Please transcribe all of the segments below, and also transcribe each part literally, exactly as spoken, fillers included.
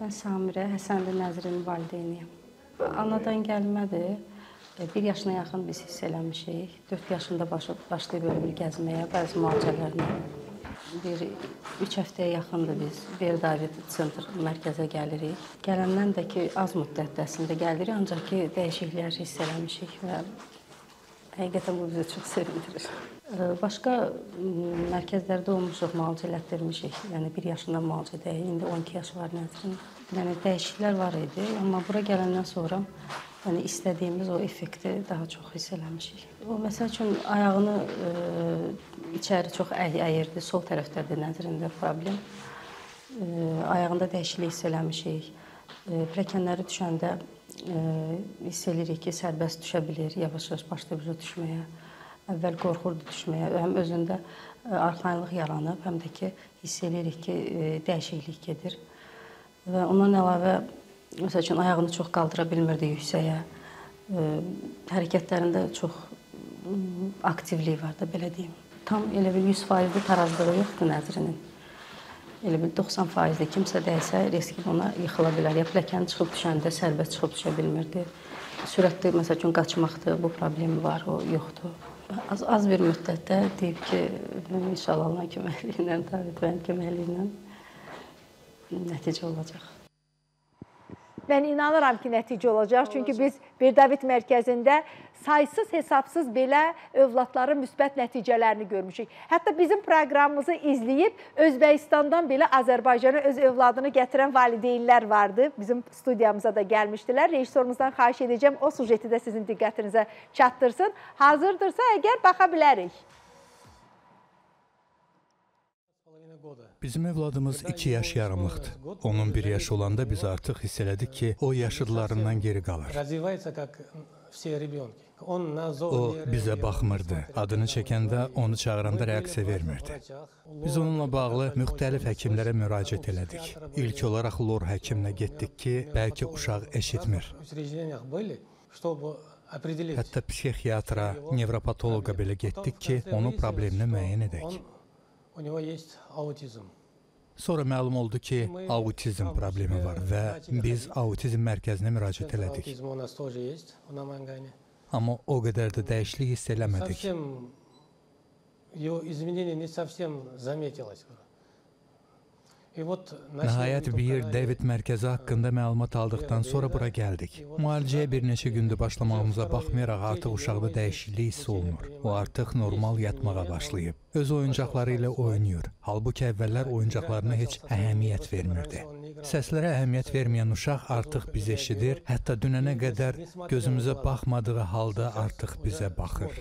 Mən Samirə Həsənli Nəzrin valideyniyəm. Anadan gəlmədir. Bir yaşına yaxın biz hiss eləmişik. dörd yaşında başlayıb ölümü gəzməyə, bəzi müalicələrinə. Bir üç həftəyə yaxındır biz Bel-David Sentr mərkəzə gəlirik. Gələndən də ki, az müddətdə əslində gəlirik, ancaq ki, dəyişikliklər hiss eləmişik və həqiqətən bu bizi çox sevindirir. Başqa mərkəzlərdə olmuşuq, müalicə elətdirmişik. Yəni bir yaşından müalicədəyik, indi on iki yaşı var Nəzrin. Yəni dəyişikliklər var idi, amma bura gələndən sonra yəni istədiyimiz o effekti daha çox hiss eləmişik. O məsəl üçün ayağını e, içəri çox əy əyirdi, sol tərəfdədir Nəzrində problem. E, ayağında dəyişiklik hiss eləmişik. E, Pilləkənləri düşəndə e, hiss eləyirik ki, sərbəst düşə bilir, yavaş-yavaş başlayır düşməyə. Əvvəl qorxurdu düşməyə, həm özündə arxayınlıq yaranıb, həm də ki, hiss eləyirik ki, dəyişiklik gedir. Və ondan əlavə, məsəl üçün, ayağını çox qaldıra bilmirdi yüksəyə. Hərəkətlərində çox aktivlik var da, belə deyim. Tam elə bil yüz faizli tarazlığı yoxdur Nəzrinin. Elə bil doxsan faizli kimsə dəysə, riski ona yıxıla bilər. Ya pilləkəni çıxıb düşəndə sərbəst çıxıb düşə bilmirdi. Sürətli, məsəl üçün, qaçmaqdır, bu problemi var, o yoxdur. Az, az bir müddətdə deyib ki, inşallah Allahın köməkliyi ilə, David bəyin köməkliyi ilə nəticə olacaq. Mən inanıram ki, nəticə olacaq. Çünki biz Bir-David mərkəzində saysız, hesabsız belə övladların müsbət nəticələrini görmüşük. Hətta bizim proqramımızı izləyib Özbəkistandan belə Azərbaycana öz övladını gətirən valideynlər vardı. Bizim studiyamıza da gəlmişdilər. Rejissorumuzdan xahiş edəcəm, o sujeti də sizin diqqətinizə çatdırsın. Hazırdırsa, əgər baxa bilərik. Bizim övladımız iki yaş yarımlıqdır. Onun bir yaşı olanda biz artıq hiss elədik ki, o yaşıdlarından geri qalır. O bizə baxmırdı. Adını çəkəndə, onu çağıranda reaksiya vermirdi. Biz onunla bağlı müxtəlif həkimlərə müraciət elədik. İlk olaraq lor həkiminə getdik ki, bəlkə uşaq eşitmir. Hətta psixiatra, nevropatoloqa belə getdik ki, onun problemini müəyyən edək. Sonra məlum oldu ki, autizm problemi var və biz autizm mərkəzinə müraciət elədik. Amma o qədər də dəyişiklik hiss eləmədik. Nəhayət bir David mərkəzi haqqında məlumat aldıqdan sonra bura gəldik. Müalicəyə bir neçə gündür başlamağımıza baxmayaraq artıq uşaqda dəyişiklik hissi olunur. O artıq normal yatmağa başlayıb. Öz oyuncaqları ilə oynayır. Halbuki əvvəllər oyuncaqlarına heç əhəmiyyət vermirdi. Səslərə əhəmiyyət verməyən uşaq artıq bizi eşidir, hətta dünənə qədər gözümüzə baxmadığı halda artıq bizə baxır.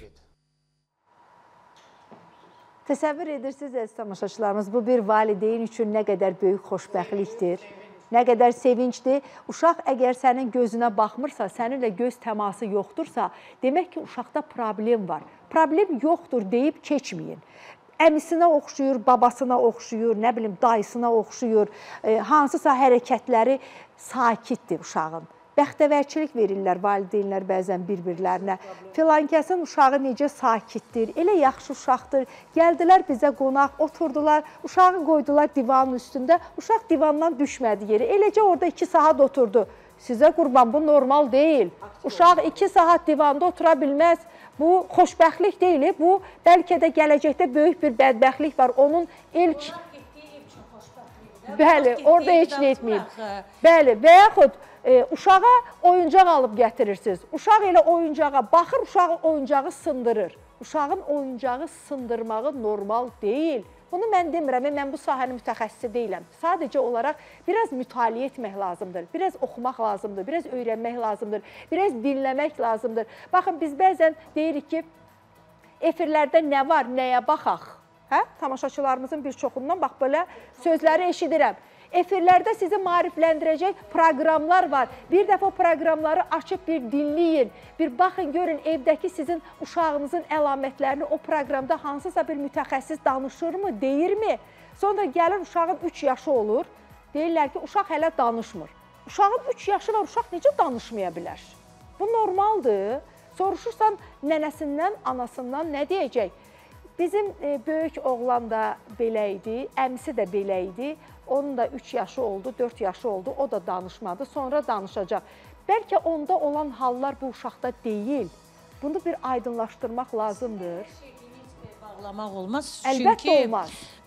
Təsəvvür edirsiniz, əziz tamaşaçılarımız, bu bir valideyn üçün nə qədər böyük xoşbəxtlikdir, nə qədər sevincdir. Uşaq əgər sənin gözünə baxmırsa, səninlə göz təması yoxdursa, demək ki, uşaqda problem var. Problem yoxdur deyib keçməyin. Əmisinə oxşuyur, babasına oxşuyur, nə bilim, dayısına oxşuyur, e, hansısa hərəkətləri sakitdir uşağın. Bəxtəvərçilik verirlər valideynlər bəzən bir-birlərinə. Filankəsin uşağı necə sakitdir, elə yaxşı uşaqdır. Gəldilər bizə qonaq, oturdular, uşağı qoydular divanın üstündə. Uşaq divandan düşmədi yeri. Eləcə orada iki saat oturdu. Sizə qurban, bu normal deyil. Uşaq iki saat divanda otura bilməz. Bu xoşbəxtlik deyil. Bu bəlkə də gələcəkdə böyük bir bədbəxtlik var. Onun ilk... Bəli, orada heç nə etməyib. Bəli, və yaxud e, uşağa oyuncaq alıb gətirirsiniz. Uşaq elə oyuncağa baxır, uşağın oyuncağı sındırır. Uşağın oyuncağı sındırmağı normal deyil. Bunu mən demirəm, mən bu sahənin mütəxəssisi deyiləm. Sadəcə olaraq biraz mütaliə etmək lazımdır, biraz oxumaq lazımdır, biraz öyrənmək lazımdır, biraz dinləmək lazımdır. Baxın, biz bəzən deyirik ki, efirlərdə nə var, nəyə baxaq? Hə? Tamaşaçılarımızın bir çoxundan bax belə sözləri eşidirəm. Efirlərdə sizi maarifləndirəcək proqramlar var. Bir dəfə o proqramları açıb bir dinləyin. Bir baxın, görün evdəki sizin uşağınızın əlamətlərini o proqramda hansısa bir mütəxəssis danışırmı, deyirmi? Sonra gəlir uşağın üç yaşı olur. Deyirlər ki, uşaq hələ danışmır. Uşağın üç yaşı var, uşaq necə danışmaya bilər? Bu normaldır. Soruşursan nənəsindən, anasından nə deyəcək? Bizim e, böyük oğlan da belə idi, əmisi də belə idi. Onun da üç yaşı oldu, dörd yaşı oldu, o da danışmadı, sonra danışacaq. Bəlkə onda olan hallar bu uşaqda deyil. Bunu bir aydınlaşdırmaq lazımdır. Bağlamaq olmaz. Əlbəttə Çünki, olmaz.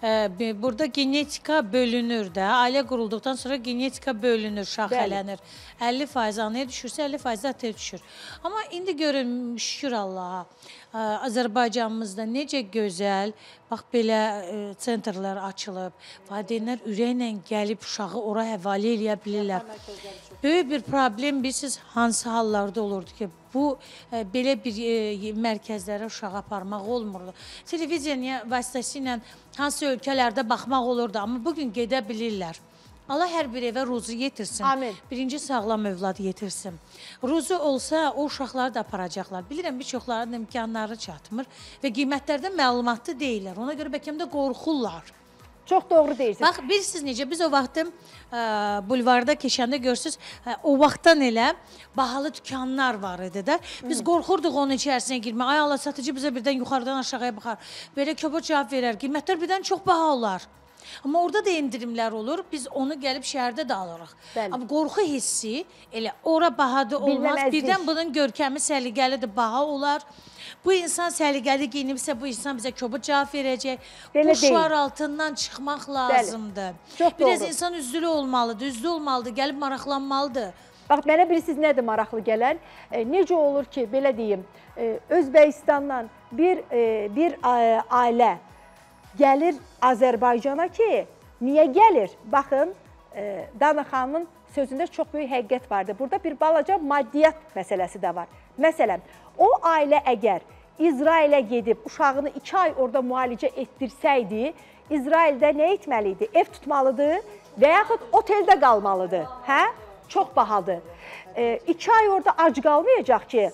E, burada genetika bölünür də. Ailə qurulduqdan sonra genetika bölünür, şaxələnir. əlli faiz anaya düşürsə, əlli faiz ataya düşür. Amma indi görün, şükür Allaha, e, Azərbaycanımızda necə gözəl, bax belə e, sentrlər açılıb, valideynlər ürəklə gəlib uşağı ora həvalə eləyə bilirlər. Böyük bir problem bilirsiniz, hansı hallarda olurdu ki, bu e, belə bir e, mərkəzlərə uşağı aparmaq olmurdu. Televiziya vasitəsilə hansı ölkələrdə baxmaq olurdu, amma bugün gedə bilirlər. Allah hər bir evə ruzu yetirsin. Amin. Birinci sağlam övlad yetirsin. Ruzu olsa o uşaqları da aparacaqlar. Bilirəm, bir çoxlarının imkanları çatmır və qiymətlərdən məlumatlı deyirlər. Ona görə bəlkə də qorxurlar. Çox doğru deyirsiniz. Bax, bilirsiniz necə, biz o vaxtım ə, bulvarda keçəndə görürsünüz, ə, o vaxtdan elə bahalı dükanlar var idi də. Biz Hı. qorxurduq onun içərisinə girmək. Ay Allah, satıcı bizə birdən yuxarıdan aşağıya baxar. Belə köpə cavab verər. Qiymətlər birdən çox baha olar. Amma orada da endirimlər olur. Biz onu gəlib şəhərdə də alırıq. Bəli. Amma qorxu hissi elə ora bahadır olmaz. Bilməməzlik. Birdən bunun görkəmi səliqəlidir, baha olar. Bu insan səliqəli giyinibsə, bu insan bizə kobud cavab verəcək. Belə bu şuar deyil. altından çıxmaq lazımdır. Çox Biraz doğru. insan üzlü olmalıdır, üzlü olmalıdır, gəlib maraqlanmalıdır. Bax, mənə bilirsiniz nədir maraqlı gələn? E, necə olur ki, belə deyim, e, Özbəkistandan bir, e, bir e, ailə gəlir Azərbaycana ki, niyə gəlir? Baxın, e, Dana xanımın sözündə çox böyük həqiqət vardır. Burada bir balaca maddiyyat məsələsi də var. Məsələn, o ailə əgər İsrailə gedib uşağını iki ay orada müalicə etdirsəydi, İsraildə nə etməli idi? Ev tutmalıdır və yaxud oteldə qalmalıdır. Hə? Çox bahadır. E, iki ay orada ac qalmayacaq ki,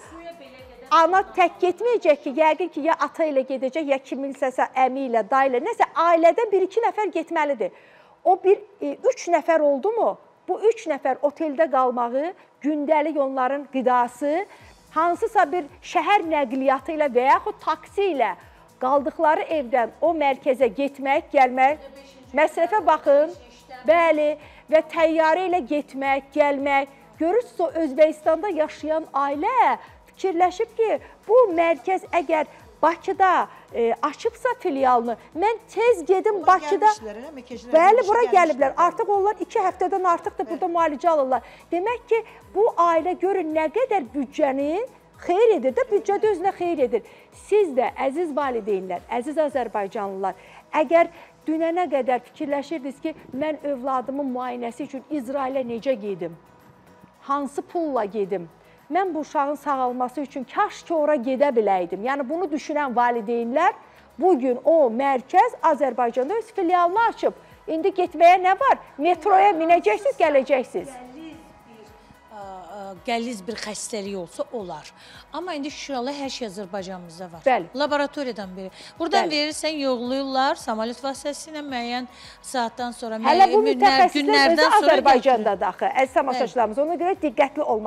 ana tək getməyəcək ki, yəqin ki, ya ata ilə gedəcək, ya kiminsə əmi ilə, dayı ilə, nəsə ailədən bir-iki nəfər getməlidir. O bir, e, üç nəfər oldu mu, bu üç nəfər oteldə qalmağı, gündəlik onların qidası, hansısa bir şəhər nəqliyyatı ilə və yaxud taksi ilə qaldıqları evdən o mərkəzə getmək, gəlmək, məsrəfə baxın, bəli, və təyyarə ilə getmək, gəlmək. Görürsünüz, o Özbəkistanda yaşayan ailə fikirləşib ki, bu mərkəz əgər Bakıda e, açıbsa filialını, mən tez gedim Bakıda, bəli, bura gəliblər. Artıq onlar iki həftədən artıq da burada müalicə alırlar. Demək ki, bu ailə görün nə qədər büdcəni xeyir edir də, büdcə də özünə xeyir edir. Siz də, əziz valideynlər, əziz Azərbaycanlılar, əgər dünənə qədər fikirləşirdiniz ki, mən övladımın müayinəsi üçün İsrailə necə gedim, hansı pulla gedim, mən bu uşağın sağalması üçün kaş ki, ora gedə biləydim. Yəni, bunu düşünən valideynlər bugün o mərkəz Azərbaycanda öz filialını açıb. İndi getməyə nə var? Metroya minəcəksiniz, gələcəksiniz. Qəliz bir xəstəlik olsa olar. Amma indi şükür Allah hər şey Azərbaycanımızda var. Bəli. Laboratoriyadan biri. Buradan Bəli. verirsən, yoxlayırlar, samolyot vasitəsilə müəyyən saatdan sonra, Hələ bu günlər, mütəxəssislər özü günlərdən sonra Azərbaycanda daxı. Əziz tamaşaçılarımız, ona görə diqqətli olmaq.